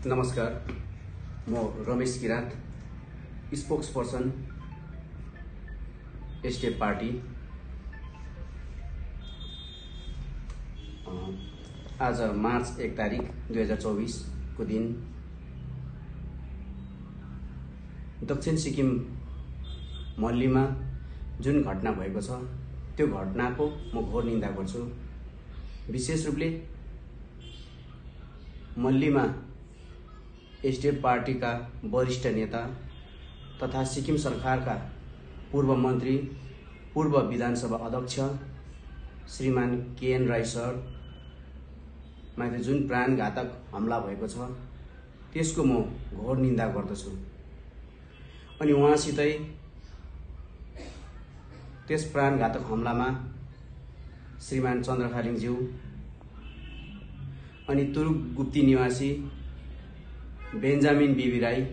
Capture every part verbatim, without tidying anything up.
नमस्कार, म Ramesh Kirat, spokesperson SDF party. आज मार्च एक तारिक दुई हजार चौबीस को दिन दक्षिण सिक्किम मल्लीमा जुन घटना भएको छ त्यो घटनाको म घोर निन्दा गर्छु। विशेष रूपले मल्लीमा एसडिएफ पार्टी का वरिष्ठ नेता तथा सिक्किम सरकार का पूर्व मंत्री, पूर्व विधानसभा अध्यक्ष श्रीमान केएन राई सर माथि जुन प्राणघातक हमला भएको छ त्यसको म घोर निन्दा गर्दछु। अनि उहाँसितै त्यस प्राणघातक हमलामा श्रीमान चन्द्र खालिङज्यू अनि तुरुक गुप्ती निवासी बेन्जामिन बिबी राई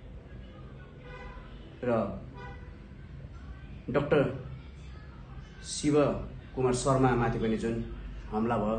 र डाक्टर शिव कुमार शर्मा माथि पनि जुन हमला भयो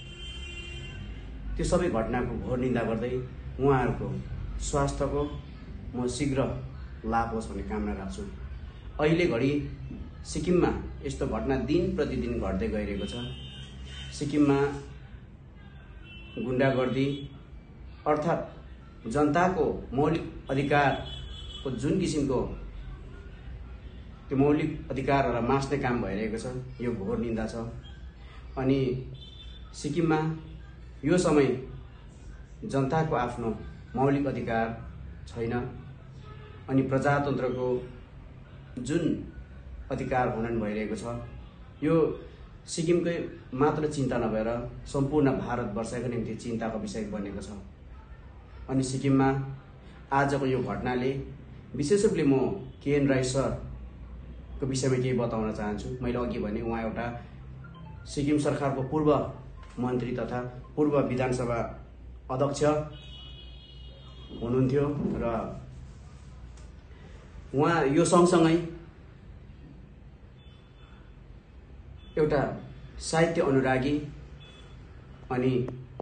त्यो सबै घटनाको घोर निन्दा गर्दै उहाँहरूको स्वास्थ्यको म शीघ्र लाभ होस् भन्ने कामना राख्छु। अहिले घडी सिक्किममा यस्तो घटना दिन प्रतिदिन घट्दै गइरहेको छ। सिक्किममा गुण्डागर्दी अर्थात् जनताको मौलिक अधिकारको जुन किसिमको त्यो मौलिक अधिकारहरूलाई मास्ने काम भइरहेको छ, यो घोर निन्दा छ। अनि सिक्किममा यो समय जनताको आफ्नो मौलिक अधिकार छैन अनि प्रजातन्त्रको जुन अधिकार हनन भइरहेको छ यो सिक्किमकै मात्र चिन्ता नभएर सम्पूर्ण भारतवर्षको निम्ति चिन्ताको विषय बनेको छ। अनि सिक्किममा आजको यो घटनाले विशेष रूपले म केएन राई सरको विषयमा केही बताउन चाहन्छु। मैले अघि भने उहाँ एउटा सिक्किम सरकारको पूर्व मन्त्री तथा पूर्व विधानसभा अध्यक्ष हुनुहुन्थ्यो र उहाँ यो सँगसँगै एउटा साहित्य अनुरागी अनि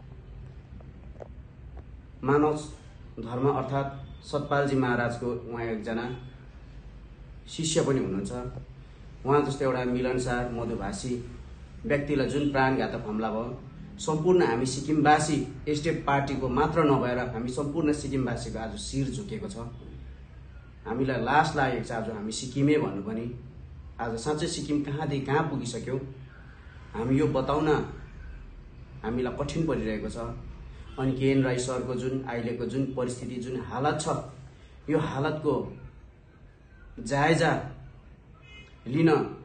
मानव धर्म अर्थात् सतपालजी महाराजको उहाँ एकजना शिष्य पनि हुनुहुन्छ। उहाँ जस्तो एउटा मिलनसार मधुभाषी व्यक्तिलाई जुन प्राणघातक हमला भयो सम्पूर्ण हामी सिक्किमवासी एसडिएफ पार्टीको मात्र नभएर हामी सम्पूर्ण सिक्किमवासीको आज शिर झुकेको छ। हामीलाई लास लागेको छ। आज हामी सिक्किमे भन्नु पनि आज साँच्चै सिक्किम कहाँदेखि कहाँ पुगिसक्यो हामी यो बताउन हामीलाई कठिन परिरहेको छ। अनि केएन राई सरको जुन अहिलेको जुन परिस्थिति जुन हालत छ यो हालतको जायजा लिन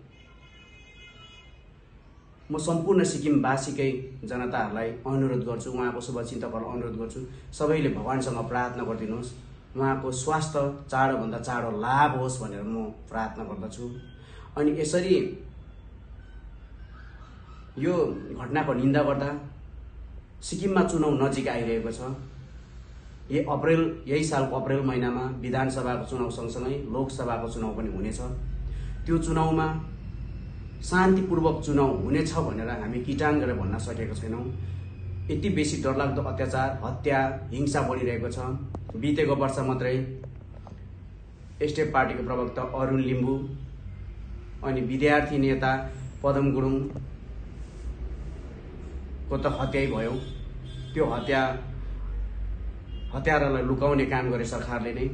म सम्पूर्ण सिक्किमवासीकै जनताहरूलाई अनुरोध गर्छु, उहाँको शुभचिन्तकहरूलाई अनुरोध गर्छु, सबैले भगवानसँग प्रार्थना गरिदिनुहोस् उहाँको स्वास्थ्य चाँडोभन्दा चाँडो लाभ होस् भनेर म प्रार्थना गर्दछु। अनि यसरी यो घटनाको निन्दा गर्दा सिक्किममा चुनाव नजिक आइरहेको छ। यही अप्रेल यही सालको अप्रेल महिनामा विधानसभाको चुनाव सँगसँगै लोकसभाको चुनाव पनि हुनेछ। त्यो चुनावमा शान्तिपूर्वक चुनाव हुनेछ भनेर हामी किटान गरेर भन्न सकेको छैनौँ। यति बेसी डरलाग्दो अत्याचार, हत्या, हिंसा बढिरहेको छ। बितेको वर्ष मात्रै एसडिएफ पार्टीको प्रवक्ता अरुण लिम्बू अनि विद्यार्थी नेता पदम गुरुङ को त हत्याै भयो। त्यो हत्या हत्यारालाई लुकाउने काम गरे सरकारले नै।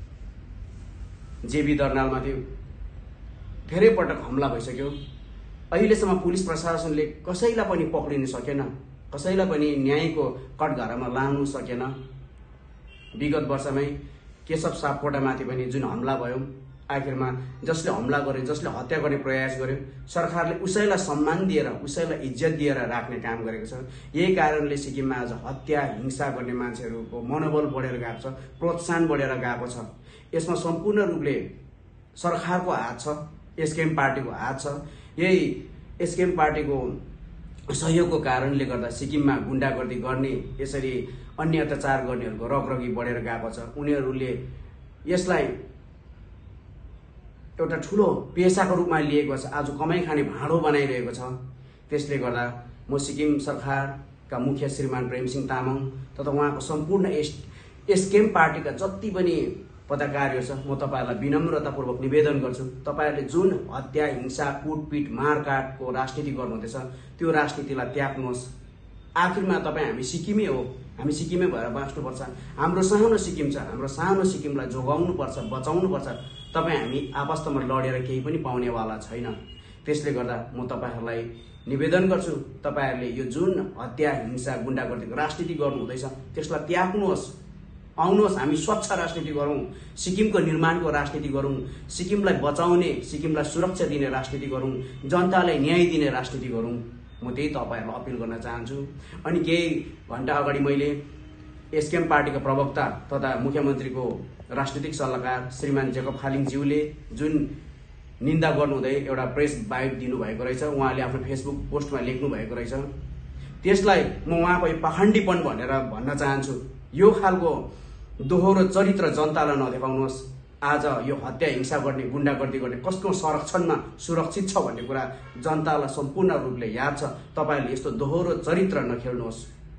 जेबी दर्नालमाथि धेरै पटक हमला भइसक्यो। अहिलेसम्म पुलिस प्रशासनले कसैलाई पनि पक्रिन सकेन, कसैलाई पनि न्यायको कठघरामा लानु सकेन। विगत वर्षमै केशव सापकोटामाथि पनि जुन हमला भयो आखिरमा जसले हमला गर्यो, जसले हत्या गर्ने प्रयास गर्यो सरकारले उसैलाई सम्मान दिएर उसैलाई इज्जत दिएर राख्ने काम गरेको छ। यही कारणले सिक्किममा आज हत्या हिंसा गर्ने मान्छेहरूको मनोबल बढेर गएको छ, प्रोत्साहन बढेर गएको छ। यसमा सम्पूर्ण रूपले सरकारको हात छ, एसकेएम पार्टीको हात छ। यही एसकेएम पार्टीको सहयोगको कारणले गर्दा सिक्किममा गुण्डागर्दी गर्ने, यसरी अन्य अत्याचार गर्नेहरूको रगरगी बढेर गएको छ। उनीहरूले यसलाई एउटा ठुलो पेसाको रूपमा लिएको छ, आज कमाई खाने भाँडो बनाइरहेको छ। त्यसले गर्दा म सिक्किम सरकारका मुखिया श्रीमान प्रेमसिंह तामाङ तथा उहाँको सम्पूर्ण एसकेएम पार्टीका जति पनि पदाधिकारीहरू छ, म तपाईँहरूलाई विनम्रतापूर्वक निवेदन गर्छु, तपाईँहरूले जुन हत्या, हिंसा, कुटपिट, मारकाटको राजनीति गर्नुहुँदैछ त्यो राजनीतिलाई त्याग्नुहोस्। आखिरमा तपाईँ हामी सिक्किमै हो, हामी सिक्किमै भएर बाँच्नुपर्छ। हाम्रो सानो सिक्किम छ, हाम्रो सानो सिक्किमलाई जोगाउनुपर्छ, बचाउनुपर्छ। तपाईँ हामी आपस्तमा लडेर केही पनि पाउनेवाला छैन। त्यसले गर्दा म तपाईँहरूलाई निवेदन गर्छु, तपाईँहरूले यो जुन हत्या, हिंसा, गुण्डागर्दीको राजनीति गर्नुहुँदैछ त्यसलाई त्याग्नुहोस्। आउनुहोस्, हामी स्वच्छ राजनीति गरौँ, सिक्किमको निर्माणको राजनीति गरौँ, सिक्किमलाई बचाउने, सिक्किमलाई सुरक्षा दिने राजनीति गरौँ, जनतालाई न्याय दिने राजनीति गरौँ। म त्यही तपाईँहरूलाई अपिल गर्न चाहन्छु। अनि केही घण्टा अगाडि मैले एसकेएम पार्टीका प्रवक्ता तथा मुख्यमन्त्रीको राजनीतिक सल्लाहकार श्रीमान जेकब खालिङज्यूले जुन निन्दा गर्नुहुँदै एउटा प्रेस बाइट दिनुभएको रहेछ, उहाँले आफ्नो फेसबुक पोस्टमा लेख्नु भएको रहेछ। त्यसलाई म उहाँको यो पाखण्डीपन भनेर भन्न चाहन्छु। यो खालको दोहोरो चरित्र जनतालाई नदेखाउनुहोस्। आज यो हत्या, हिंसा गर्ने, गुण्डागर्दी गर्ने कसको संरक्षणमा सुरक्षित छ भन्ने कुरा जनतालाई सम्पूर्ण रूपले याद छ। तपाईँहरूले यस्तो दोहोरो चरित्र नखेल्नुहोस्।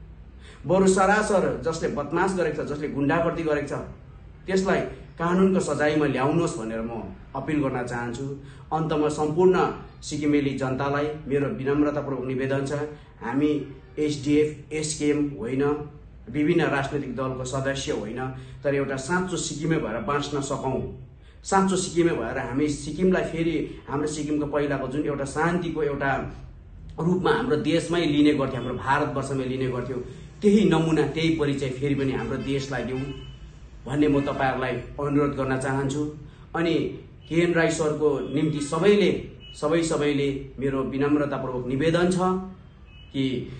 बरु सरासर जसले बदमास गरेको छ, जसले गुण्डागर्दी गरेको छ त्यसलाई कानुनको सजायमा ल्याउनुहोस् भनेर म अपिल गर्न चाहन्छु। अन्तमा सम्पूर्ण सिक्किमेली जनतालाई मेरो विनम्रतापूर्वक निवेदन छ, हामी एसडिएफ, एसकेएम होइन, विभिन्न राजनैतिक दलको सदस्य होइन, तर एउटा साँचो सिक्किमे भएर बाँच्न सकौँ। साँचो सिक्किमे भएर हामी सिक्किमलाई फेरि हाम्रो सिक्किमको पहिलाको जुन एउटा शान्तिको एउटा रूपमा हाम्रो देशमै लिने गर्थ्यो, हाम्रो भारतवर्षमै लिने गर्थ्यो, त्यही नमुना, त्यही परिचय फेरि पनि हाम्रो देशलाई दिउँ भन्ने म तपाईँहरूलाई अनुरोध गर्न चाहन्छु। अनि केएन राई सरको निम्ति सबैले सबै सबैले मेरो विनम्रतापूर्वक निवेदन छ कि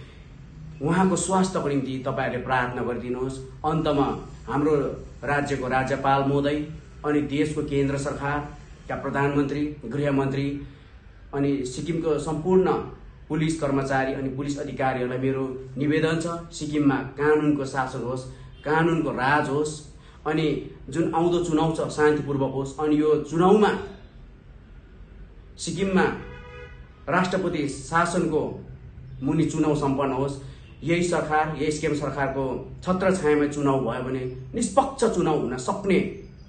उहाँको स्वास्थ्यको निम्ति तपाईँहरूले प्रार्थना गरिदिनुहोस्। अन्तमा हाम्रो राज्यको राज्यपाल महोदय अनि देशको केन्द्र सरकारका प्रधानमन्त्री, गृहमन्त्री अनि सिक्किमको सम्पूर्ण पुलिस कर्मचारी अनि पुलिस अधिकारीहरूलाई मेरो निवेदन छ, सिक्किममा कानुनको शासन होस्, कानुनको राज होस् अनि जुन आउँदो चुनाव छ शान्तिपूर्वक होस्। अनि यो चुनावमा सिक्किममा राष्ट्रपति शासनको मुनि चुनाव सम्पन्न होस्। यही सरकार, यही एसकेएम सरकारको छत्रछायामा चुनाव भयो भने निष्पक्ष चुनाव हुन सक्ने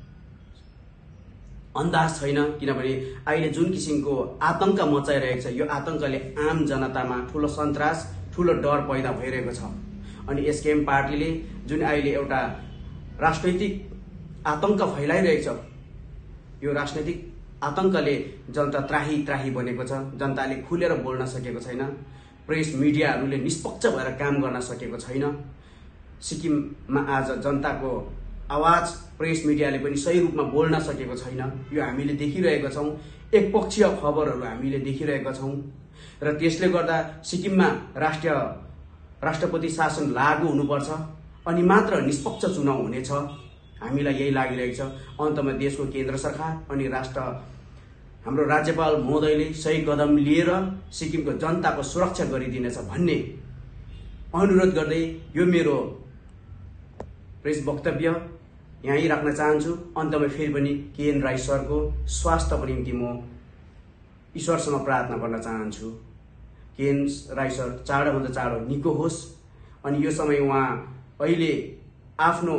अन्दाज छैन। किनभने अहिले जुन किसिमको आतंक मचाइरहेको छ, यो आतंकले आम जनतामा ठुलो सन्तास, ठुलो डर पैदा भइरहेको छ। अनि एसकेएम पार्टीले जुन अहिले एउटा राजनैतिक आतंक फैलाइरहेको छ, यो राजनैतिक आतंकले जनता त्राही त्राही बनेको छ। जनताले खुलेर बोल्न सकेको छैन, प्रेस मिडियाहरूले निष्पक्ष भएर काम गर्न सकेको छैन। सिक्किममा आज जनताको आवाज प्रेस मिडियाले पनि सही रूपमा बोल्न सकेको छैन। यो हामीले देखिरहेका छौँ, एकपक्षीय खबरहरू हामीले देखिरहेका छौँ र त्यसले गर्दा सिक्किममा राष्ट्रिय राष्ट्रपति शासन लागू हुनुपर्छ अनि मात्र निष्पक्ष चुनाव हुनेछ, हामीलाई यही लागिरहेको छ। अन्तमा देशको केन्द्र सरकार अनि राष्ट्र हाम्रो राज्यपाल महोदयले सही कदम लिएर सिक्किमको जनताको सुरक्षा गरिदिनेछ भन्ने अनुरोध गर्दै यो मेरो प्रेस वक्तव्य यहीँ राख्न चाहन्छु। अन्तमा फेरि पनि केएन राई सरको स्वास्थ्यको निम्ति म ईश्वरसँग प्रार्थना गर्न चाहन्छु। केएन राई सर चाँडोभन्दा चाँडो निको होस् अनि यो समय उहाँ अहिले आफ्नो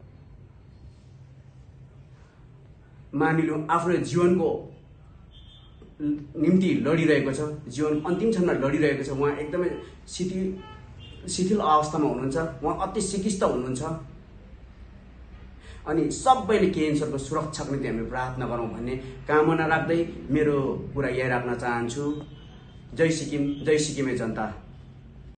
मानिलो आफ्नो जीवनको निम्ति लडिरहेको छ, जीवन अन्तिम क्षणमा लडिरहेको छ। उहाँ एकदमै शिथिल शिथिल अवस्थामा हुनुहुन्छ, उहाँ अति सिकिस्त हुनुहुन्छ अनि सबैले केएन सरको सुरक्षाको निम्ति हामी प्रार्थना गरौँ भन्ने कामना राख्दै मेरो कुरा यही राख्न चाहन्छु। जय सिक्किम, जय सिक्किमे जनता।